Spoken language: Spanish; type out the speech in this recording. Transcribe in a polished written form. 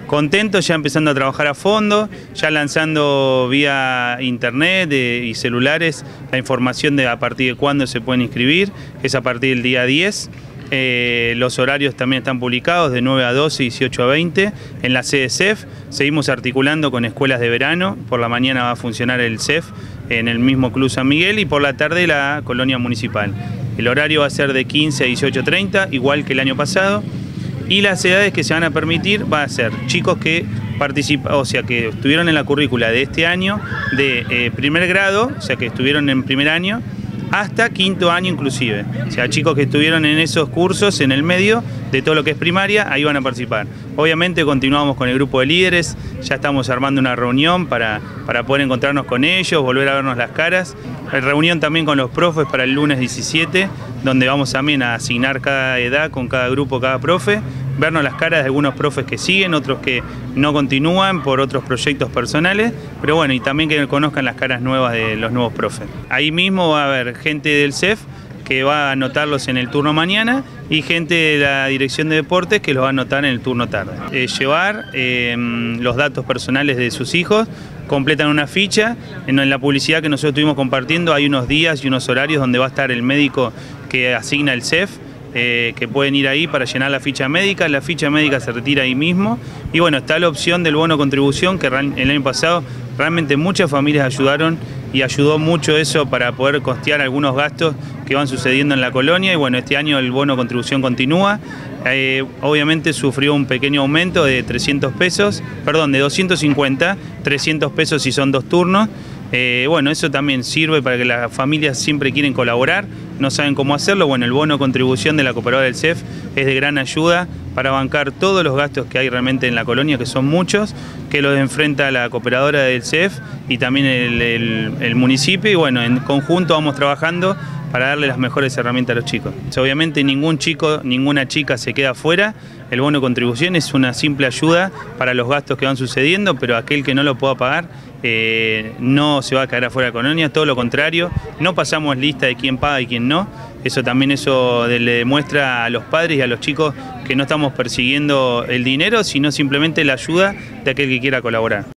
Contentos, ya empezando a trabajar a fondo, ya lanzando vía internet y celulares la información de a partir de cuándo se pueden inscribir, que es a partir del día 10. Los horarios también están publicados de 9 a 12 y 18 a 20 en la sede CEF. Seguimos articulando con escuelas de verano. Por la mañana va a funcionar el CEF en el mismo Club San Miguel y por la tarde la colonia municipal. El horario va a ser de 15 a 18:30, igual que el año pasado. Y las edades que se van a permitir va a ser chicos que que estuvieron en la currícula de este año de primer grado, o sea que estuvieron en primer año, hasta quinto año inclusive. O sea, chicos que estuvieron en esos cursos en el medio de todo lo que es primaria, ahí van a participar. Obviamente continuamos con el grupo de líderes, ya estamos armando una reunión para poder encontrarnos con ellos, volver a vernos las caras. Reunión también con los profes para el lunes 17, donde vamos también a asignar cada edad con cada grupo, cada profe, vernos las caras de algunos profes que siguen, otros que no continúan por otros proyectos personales, pero bueno, y también que conozcan las caras nuevas de los nuevos profes. Ahí mismo va a haber gente del CEF que va a anotarlos en el turno mañana y gente de la Dirección de Deportes que los va a anotar en el turno tarde. Llevar los datos personales de sus hijos, completan una ficha. En la publicidad que nosotros estuvimos compartiendo hay unos días y unos horarios donde va a estar el médico que asigna el CEF, que pueden ir ahí para llenar la ficha médica se retira ahí mismo. Y bueno, está la opción del bono contribución, que el año pasado realmente muchas familias ayudaron y ayudó mucho eso para poder costear algunos gastos que van sucediendo en la colonia. Y bueno, este año el bono contribución continúa. Obviamente sufrió un pequeño aumento de 300 pesos, perdón, de 250, 300 pesos si son 2 turnos. Bueno, eso también sirve para que las familias siempre quieren colaborar, no saben cómo hacerlo. Bueno, el bono contribución de la cooperadora del CEF es de gran ayuda para bancar todos los gastos que hay realmente en la colonia, que son muchos, que los enfrenta la cooperadora del CEF y también el municipio. Y bueno, en conjunto vamos trabajando para darle las mejores herramientas a los chicos. Obviamente ningún chico, ninguna chica se queda afuera. El bono contribución es una simple ayuda para los gastos que van sucediendo, pero aquel que no lo pueda pagar no se va a quedar afuera de la colonia, todo lo contrario, no pasamos lista de quién paga y quién no. Eso también le demuestra a los padres y a los chicos que no estamos persiguiendo el dinero, sino simplemente la ayuda de aquel que quiera colaborar.